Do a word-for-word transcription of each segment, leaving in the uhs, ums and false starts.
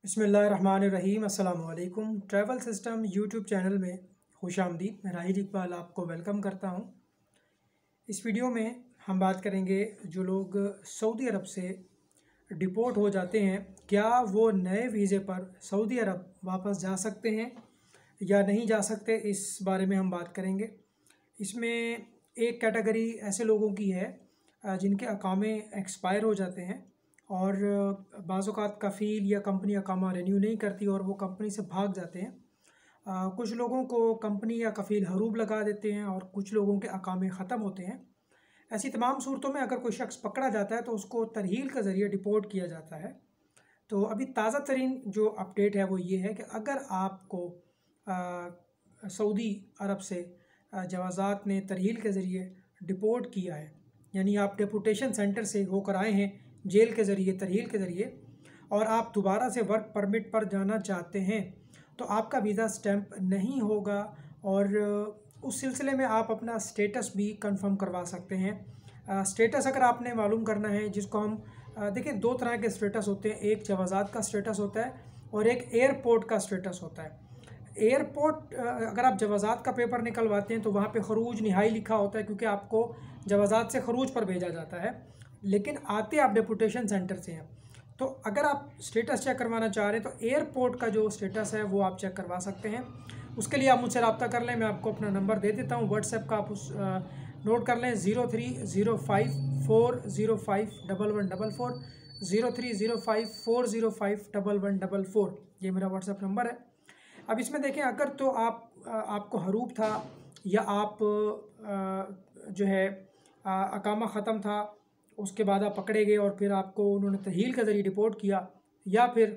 बिस्मिल्लाहिर्रहमानिर्रहीम अस्सलाम वालेकुम। ट्रैवल सिस्टम यूट्यूब चैनल में खुशामदीद। मैं राहिल इकबाल आपको वेलकम करता हूं। इस वीडियो में हम बात करेंगे जो लोग सऊदी अरब से डिपोर्ट हो जाते हैं, क्या वो नए वीज़े पर सऊदी अरब वापस जा सकते हैं या नहीं जा सकते, इस बारे में हम बात करेंगे। इसमें एक कैटेगरी ऐसे लोगों की है जिनके अकामे एक्सपायर हो जाते हैं और बाज़ औक़ात कफ़ील या कंपनी अकामा रिन्यू नहीं करती और वो कंपनी से भाग जाते हैं। आ, कुछ लोगों को कंपनी या कफ़ील हरूब लगा देते हैं और कुछ लोगों के अकामे ख़त्म होते हैं। ऐसी तमाम सूरतों में अगर कोई शख्स पकड़ा जाता है तो उसको तरहील के ज़रिए डिपोर्ट किया जाता है। तो अभी ताज़ा तरीन जो अपडेट है वो ये है कि अगर आपको सऊदी अरब से जवाज़ात ने तरहील के ज़रिए डिपोर्ट किया है, यानी आप डिपोर्टेशन सेंटर से होकर आए हैं जेल के ज़रिए, तरहील के ज़रिए, और आप दोबारा से वर्क परमिट पर जाना चाहते हैं, तो आपका वीज़ा स्टैंप नहीं होगा और उस सिलसिले में आप अपना स्टेटस भी कंफर्म करवा सकते हैं। स्टेटस अगर आपने मालूम करना है, जिसको हम देखिए दो तरह के स्टेटस होते हैं, एक जवाज़ात का स्टेटस होता है और एक एयरपोर्ट का स्टेटस होता है। एयरपोर्ट अगर आप जवाज़ात का पेपर निकलवाते हैं तो वहाँ पे खरूज निहाई लिखा होता है, क्योंकि आपको जवाज़ात से खरूज पर भेजा जाता है, लेकिन आते आप डिपोर्टेशन सेंटर से हैं। तो अगर आप स्टेटस चेक करवाना चाह रहे हैं तो एयरपोर्ट का जो स्टेटस है वो आप चेक करवा सकते हैं। उसके लिए आप मुझसे रब्ता कर लें, मैं आपको अपना नंबर दे देता हूँ व्हाट्सएप का, आप उस नोट कर लें zero three zero five four zero five double one double four zero three zero five four zero five double one double four ये मेरा व्हाट्सएप नंबर है। अब इसमें देखें, अगर तो आप आपको हरूब था या आप जो है अकामा ख़त्म था, उसके बाद आप पकड़े गए और फिर आपको उन्होंने तरहील के ज़रिए डिपोर्ट किया, या फिर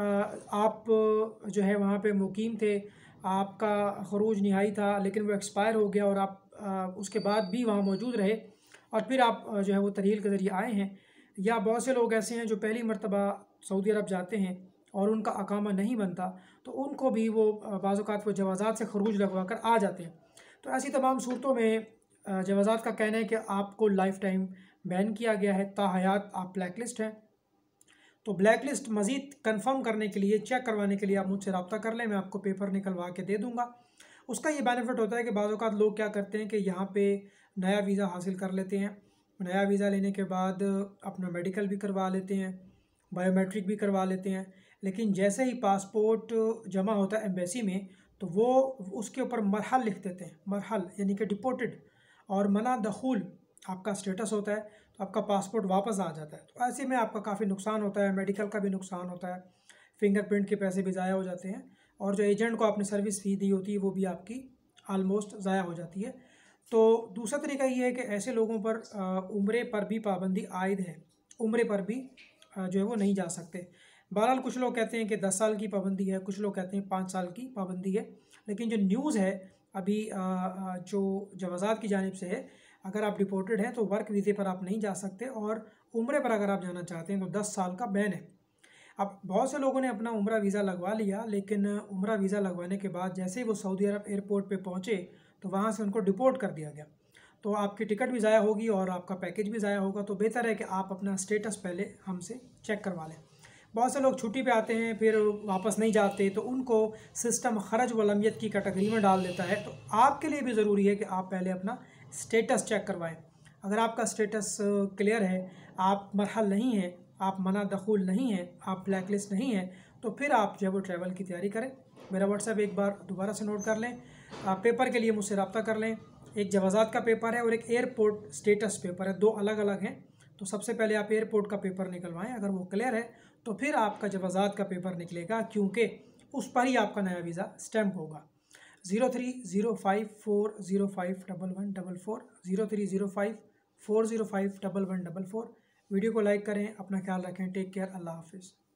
आप जो है वहाँ पे मुकीम थे, आपका खरूज निहाई था लेकिन वो एक्सपायर हो गया और आप उसके बाद भी वहाँ मौजूद रहे और फिर आप जो है वो तरहील के ज़रिए आए हैं, या बहुत से लोग ऐसे हैं जो पहली मरतबा सऊदी अरब जाते हैं और उनका अकामा नहीं बनता, तो उनको भी वो बाज़ औक़ात वो जवाज़ात से खरूज लगवा कर आ जाते हैं। तो ऐसी तमाम सूरतों में जवाज़ात का कहना है कि आपको लाइफ़ टाइम बैन किया गया है, ताहयात आप ब्लैक लिस्ट हैं। तो ब्लैक लिस्ट मज़ीद कन्फर्म करने के लिए, चेक करवाने के लिए आप मुझसे रब्ता कर लें, मैं आपको पेपर निकलवा के दे दूँगा। उसका ये बेनिफिट होता है कि बाज़ औक़ात लोग क्या करते हैं कि यहाँ पे नया वीज़ा हासिल कर लेते हैं, नया वीज़ा लेने के बाद अपना मेडिकल भी करवा लेते हैं, बायोमेट्रिक भी करवा लेते हैं, लेकिन जैसे ही पासपोर्ट जमा होता है एम्बेसी में तो वो उसके ऊपर मरहल लिख देते हैं, मरहल यानी कि डिपोर्टेड, और मना दखूल आपका स्टेटस होता है, तो आपका पासपोर्ट वापस आ जाता है। तो ऐसे में आपका काफ़ी नुकसान होता है, मेडिकल का भी नुकसान होता है, फिंगरप्रिंट के पैसे भी ज़ाया हो जाते हैं, और जो एजेंट को आपने सर्विस फ़ी दी होती है वो भी आपकी आलमोस्ट ज़ाया हो जाती है। तो दूसरा तरीका ये है कि ऐसे लोगों पर उम्रे पर भी पाबंदी आयद है, उम्रे पर भी जो है वो नहीं जा सकते। बहरहाल कुछ लोग कहते हैं कि दस साल की पाबंदी है, कुछ लोग कहते हैं पाँच साल की पाबंदी है, लेकिन जो न्यूज़ है अभी जो जवाज़ात की जानिब से है, अगर आप डिपोर्टेड हैं तो वर्क वीज़े पर आप नहीं जा सकते, और उम्रे पर अगर आप जाना चाहते हैं तो दस साल का बैन है। अब बहुत से लोगों ने अपना उम्रा वीज़ा लगवा लिया, लेकिन उम्रा वीज़ा लगवाने के बाद जैसे ही वो सऊदी अरब एयरपोर्ट पे पहुँचे तो वहाँ से उनको डिपोर्ट कर दिया गया, तो आपकी टिकट भी ज़ाया होगी और आपका पैकेज भी ज़ाया होगा। तो बेहतर है कि आप अपना स्टेटस पहले हमसे चेक करवा लें। बहुत से लोग छुट्टी पे आते हैं फिर वापस नहीं जाते, तो उनको सिस्टम खरज वलमियत की कैटेगरी में डाल देता है। तो आपके लिए भी ज़रूरी है कि आप पहले अपना स्टेटस चेक करवाएं। अगर आपका स्टेटस क्लियर है, आप मरहल नहीं हैं, आप मना दखूल नहीं हैं, आप ब्लैक लिस्ट नहीं हैं, तो फिर आप जो है वो ट्रैवल की तैयारी करें। मेरा व्हाट्सएप एक बार दोबारा से नोट कर लें, आप पेपर के लिए मुझसे रब्ता कर लें। एक जवाज़ात का पेपर है और एक एयरपोर्ट स्टेटस पेपर है, दो अलग अलग हैं। तो सबसे पहले आप एयरपोर्ट का पेपर निकलवाएं, अगर वो क्लियर है तो फिर आपका जवाज़ात का पेपर निकलेगा, क्योंकि उस पर ही आपका नया वीज़ा स्टैम्प होगा। Zero three zero five four zero five double one double four zero three zero five four zero five double one double four. Video को लाइक करें, अपना ख्याल रखें, टेक केयर, अल्लाह हाफिज़।